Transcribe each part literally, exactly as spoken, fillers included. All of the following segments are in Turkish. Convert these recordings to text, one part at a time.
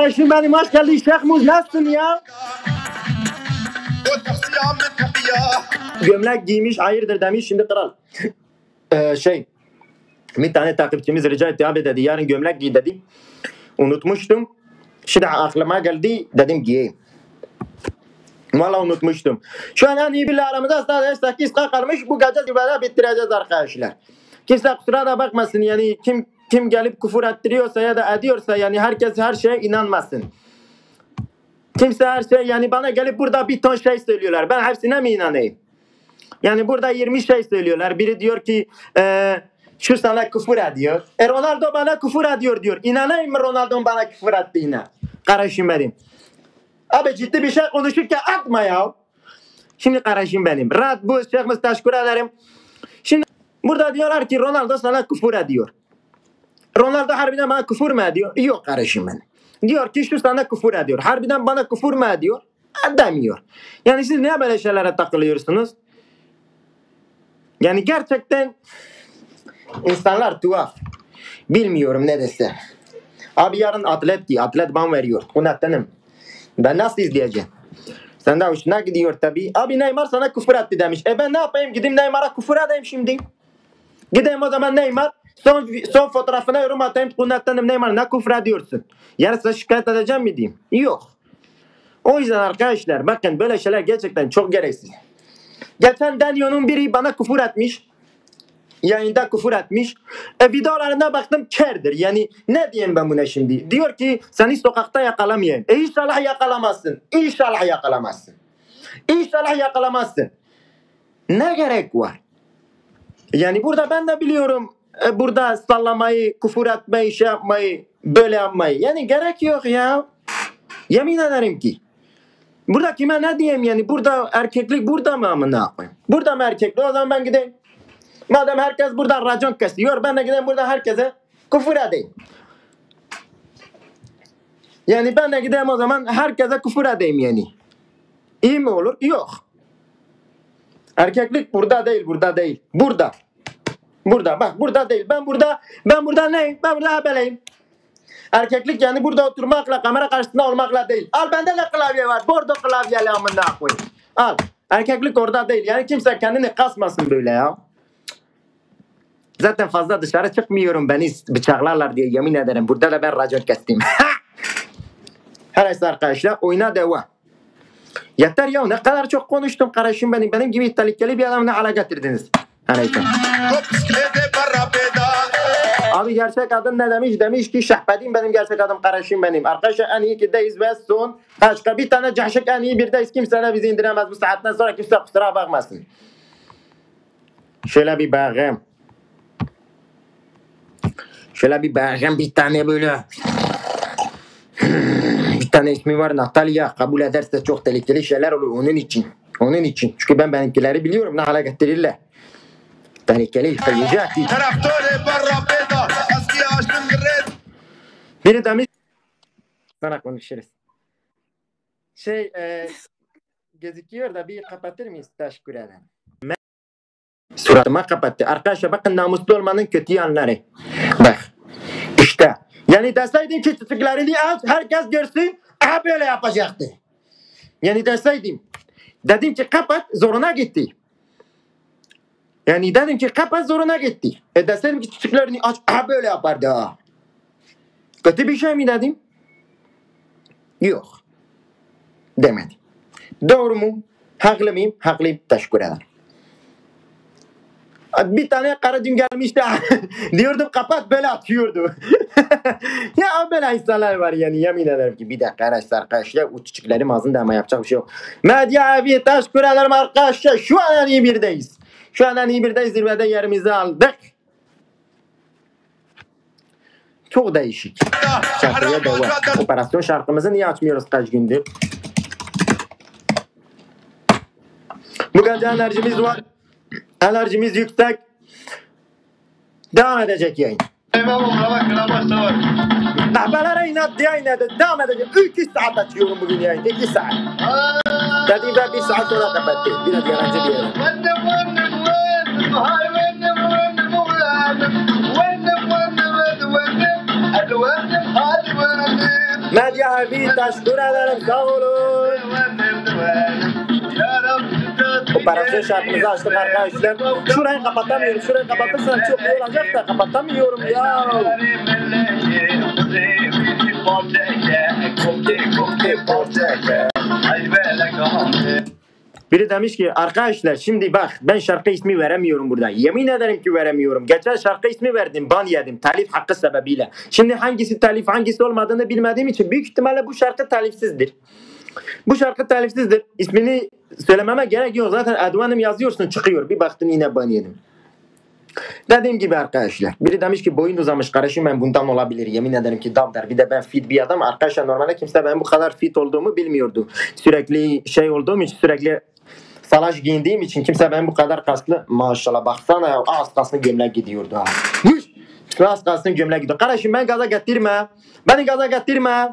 kardeşim benim, hoş geldin Şeyh Muz, nasılsın ya? Gömlek giymiş, hayırdır demiş. Şimdi kral ee, şey bir tane takipçimiz rica etti, abi dedi yarın gömlek giy dedi. Unutmuştum. Şimdi aklıma geldi, dedim giyeyim. Valla unutmuştum. Şu an en iyi bile aramızda sadece sekiz kalmış. Bu gece zirvede bitireceğiz arkadaşlar. Kimse kusura da bakmasın, yani kim kim gelip küfür ettiriyorsa ya da ediyorsa, yani herkes her şeye inanmasın. Kimse her şey, yani bana gelip burada bir ton şey söylüyorlar. Ben hepsine mi inanayım? Yani burada yirmi şey söylüyorlar. Biri diyor ki e, şu sana küfür ediyor. E Ronaldo bana küfür ediyor diyor. İnanayım mı Ronaldo'nun bana küfür ettiğine? Kardeşim benim. Abi ciddi bir şey konuşurken atma ya. Şimdi kardeşim benim. Rahat bu şeyhimiz, teşekkür ederim. Şimdi burada diyorlar ki Ronaldo sana küfür ediyor. Ronaldo harbiden bana küfür mü ediyor? Yok kardeşim benim. Diyor ki şu sana küfür ediyor. Harbiden bana küfür mü ediyor? Demiyor. Yani siz niye böyle şeylere takılıyorsunuz? Yani gerçekten insanlar tuhaf. Bilmiyorum ne dese. Abi yarın atlet ki atlet ban veriyor. Unuttanım. Ben nasıl izleyeceğim? Sen de hoşuna gidiyor tabii. Abi Neymar sana küfür etti demiş. E ben ne yapayım? Gideyim Neymar'a küfür edeyim şimdi. Gideyim o zaman Neymar. Son, son fotoğrafına yorum atayım. Unuttanım Neymar ne küfür ediyorsun? Yarın size şikayet edeceğim mi diyeyim? Yok. O yüzden arkadaşlar bakın böyle şeyler gerçekten çok gereksiz. Geçen Daniel'in biri bana küfür etmiş. Yayında küfür etmiş. E, videolarına baktım kerdir. Yani ne diyeyim ben buna şimdi? Diyor ki seni sokakta yakalamayayım. E inşallah yakalamazsın. İnşallah yakalamazsın. İnşallah yakalamazsın. Ne gerek var? Yani burada ben de biliyorum. E, burada sallamayı, küfür etmeyi, şey yapmayı, böyle yapmayı. Yani gerek yok ya. Yemin ederim ki. Burada kime ne diyeyim yani? Burada erkeklik burada mı amına koyayım? Burada mı erkeklik? O zaman ben gideyim. Madem herkes burada racon kesiyor, ben de gideyim burada herkese küfür edeyim. Yani ben de gideyim o zaman herkese küfür edeyim yani. İyi mi olur? Yok. Erkeklik burada değil, burada değil. Burada. Burada bak, burada değil. Ben burada, ben burada neyim? Ben burada habeleyim. Erkeklik yani burada oturmakla, kamera karşısında olmakla değil. Al bende de klavye var. Bordo klavyeli amına koyayım. Al. Erkeklik orada değil. Yani kimse kendini kasmasın böyle ya. Zaten fazla dışarı çıkmıyorum. Beni bıçaklarlar diye yemin ederim. Burada da ben racon kestim. Her neyse arkadaşlar, oyuna devam. Yeter ya, ne kadar çok konuştum kardeşim benim. Benim gibi tehlikeli bir adamla hala getirdiniz. Her neyse. Abi gerçek adım ne demiş? Demiş ki Şahbedin benim gerçek adım kardeşim benim. Arkadaşlar en iyi ikideyiz ve son başka bir tane cahşık en iyi birdeyiz. Kimse de bizi indiremez. Bu saatten sonra kimse kusura bakmasın. Şöyle bir bakayım. Şöyle bir bakayım bir tane böyle. Bir tane ismi var Natalya. Kabul ederse çok tehlikeli şeyler olur onun için. Onun için. Çünkü ben benimkileri biliyorum. Ne hale getirirler. Tehlikeli. Feyecati. Biri demiş. Sana konuşuruz. Şey e, gözüküyor da bir kapatır mıyız? Teşekkür ederim. Suratıma kapattı. Arkadaşlar bakın namuslu olmanın kötü yanları. Bak. İşte. Yani deseydim ki çocuklarını aç herkes görsün. Aha böyle yapacaktı. Yani deseydim. Dedim ki kapat zoruna gitti. Yani dedim ki kapat zoruna gitti. E deseydim ki çocuklarını aç aha böyle yapardı ha. Kötü bir şey mi dedim? Yok. Demedim. Doğru mu? Haklı mıyım? Haklıyım. Teşekkür ederim. Bir tane karı dün gelmişti. Diyordum kapat böyle atıyordu. Ya böyle insanlar var yani yemin ederim ki bir dakika arkadaşlar arkadaşlar o çiçeklerim ağzında ama yapacak bir şey yok. Medya abi teşekkür ederim arkadaşlar. Şu an en iyi birdeyiz. Şu an en iyi birdeyiz, zirvede yerimizi aldık. Çok değişik. Şarkıya devam. Operasyon şarkımızı niye açmıyoruz kaç gündür? Bu gece enerjimiz var. Enerjimiz yüksek. Devam edecek yayın. Kahvelere inat diye inadı. Devam edecek. iki saat açıyorum bugün yayın. iki saat. Dediğim ben bir saat sonra kapattı. Biraz yarancı bir yere. Medya Yavi teşekkür ederim sağ olun. Operasyon şarkımızı açtık arkadaşlar. Şurayı kapatamıyorum. Şurayı kapatırsam çok iyi olacak da kapatamıyorum ya. Biri demiş ki arkadaşlar şimdi bak ben şarkı ismi veremiyorum burada. Yemin ederim ki veremiyorum. Geçen şarkı ismi verdim, ban yedim telif hakkı sebebiyle. Şimdi hangisi telif hangisi olmadığını bilmediğim için büyük ihtimalle bu şarkı telifsizdir. Bu şarkı telifsizdir. İsmini söylememe gerek yok. Zaten Advanım yazıyorsun çıkıyor. Bir baktım yine ban yedim. Dediğim gibi arkadaşlar. Biri demiş ki boyun uzamış kardeşim ben bundan olabilir. Yemin ederim ki dabder. Bir de ben fit bir adam. Arkadaşlar normalde kimse ben bu kadar fit olduğumu bilmiyordu. Sürekli şey olduğum için sürekli salaş giyindiğim için kimse ben bu kadar kaslı. Maşallah baksana ya. Az kaslı gömlek gidiyordu ha. Hış! Az kaslı gömlek gidiyordu. Kardeşim ben gaza getirme. Beni gaza getirme.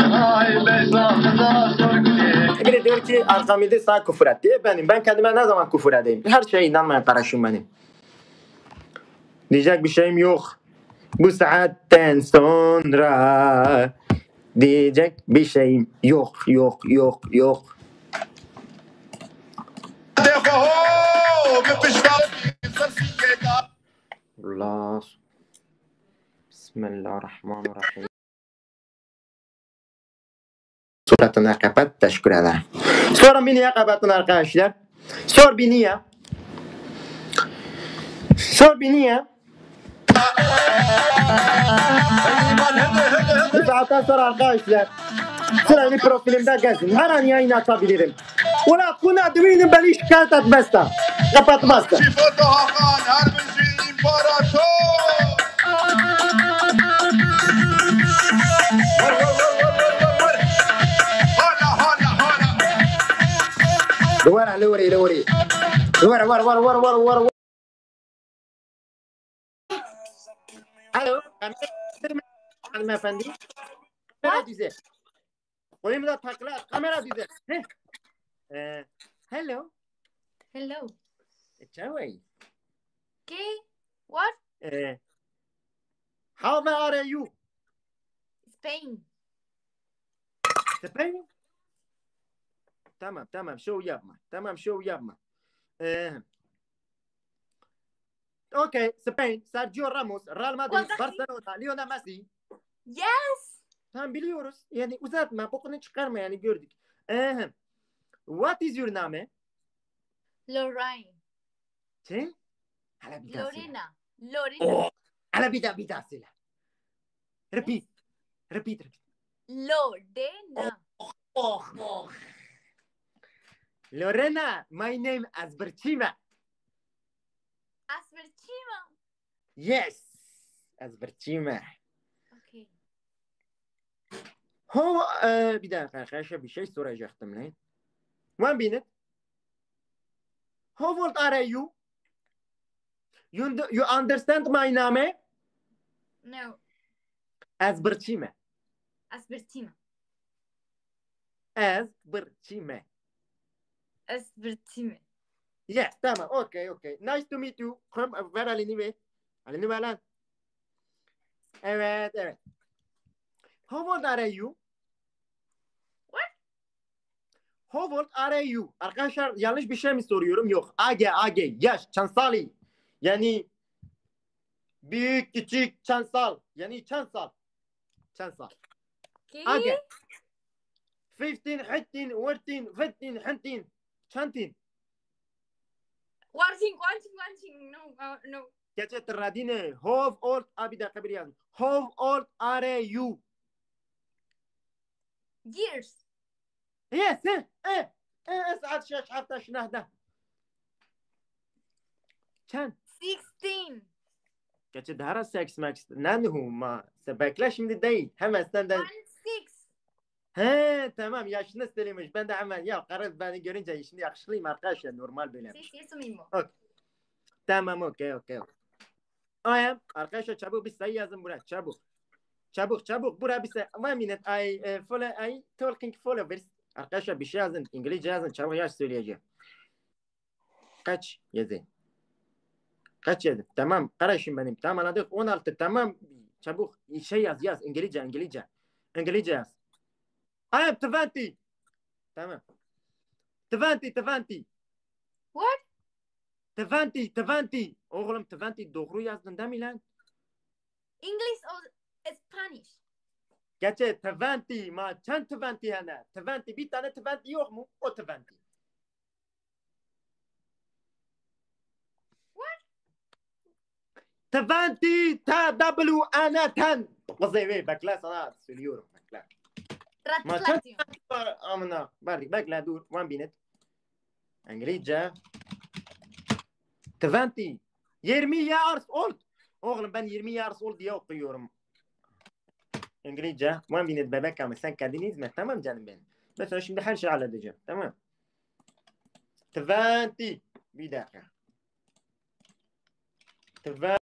Biri diyor ki arkamda sana küfür etti. Benim. Ben kendime ne zaman küfür edeyim? Her şeye inanmayan kardeşim benim. Diyecek bir şeyim yok. Bu saatten sonra diyecek bir şeyim yok yok yok yok. Allah. Bismillahirrahmanirrahim. Suratını kapat. Teşekkür ederim. Sorun bir niye kapatın arkadaşlar? Sor bir niye? Sor bir niye? Bu saatten sonra arkadaşlar sırayla profilimde gezin. Her an yayın açabilirim. Ulan kuna düğünün beni şikayet etmezse. Kapatmazsa. Şifat Hakan Harbici İmparator. Hala hala hala. Duvara lori lori. Duvara var var var var var. Alo. Hanımefendi. Kamera düze. Koyayım da takla. Kamera düze. Heh. Hello. Hello. Ciao. Okay. What? Uh, how are you? Spain. Spain? Tamam tamam şov yapma. Tamam şov yapma. Ee, okay, Spain, Sergio Ramos, Real Madrid, Wallahi. Barcelona, Lionel Messi. Yes. Tamam biliyoruz. Yani uzatma, bokunu çıkarma yani gördük. Ee, what is your name? Lorraine. Şey? Hala bir daha söyle. Lorena. Lorena. Oh, hala bir daha bir daha söyle. Repeat. Repeat. repeat. Lorena. Oh, oh. Lorena, my name is Berchima. Asperchima. Yes, as Berchima. Okay. How, uh, bir dakika arkadaşlar bir şey soracaktım lan. One minute. How old are you? You, you understand my name? No. As Berchima. Asperchima. As Berchima. Asperchima. Yes, tamam. Okay, okay. Nice to meet you. Kom, ver elini ver. Elini ver lan. Evet, evet. How old are you? What? How old are you? Arkadaşlar yanlış bir şey mi soruyorum? Yok. Age, age. Yaş, çansali. Yani büyük, küçük, çansal. Yani çansal. Çansal. Okay. Age. fifteen, fifteen, fourteen, fifteen, fifteen. Çantin. Watching, watching, watching. No, uh, no. Geçet radine. How old? Abi dakika bir yazın. How old are you? Years. Yes, eh, eh. Eh, اسعد شاش حتى شنهده. Çan. Sixteen. Geçet hara seks max. Nenhu ma. Sen bekle şimdi değil. Hemen senden. One six. He tamam yaşını söylemiş. Ben de hemen ya karı beni görünce şimdi yakışıklıyım arkadaşlar normal böyle. Sí, sí, eso mismo. Tamam okey okey. I am arkadaşlar çabuk bir sayı yazın buraya çabuk. Çabuk çabuk buraya bir sayı. One minute I uh, follow I talking followers. Arkadaşlar bir şey yazın İngilizce yazın çabuk yaş söyleyeceğim. Kaç yazın. Kaç yazın. Tamam kardeşim benim. Tamam anladık. on altı tamam. Çabuk şey yaz yaz İngilizce İngilizce. İngilizce yaz. I am twenty. Tamam. twenty, twenty. What? twenty, twenty. Oğlum twenty doğru yazdın değil mi lan? English or Spanish? Geçe twenty ma çen twenty hene. twenty bir tane twenty yok mu? O twenty. What? twenty T W ana ten. Kızı bekle sana söylüyorum bekle. Ma çen Translation. amına. Bari bekle dur. One minute. İngilizce. twenty. yirmi years old. Oğlum ben yirmi years old diye okuyorum. İngilizce. One minute bebek ama sen kendini izme. Tamam canım benim. Mesela şimdi her şeyi halledeceğim. Tamam. twenty. Bir dakika. twenty.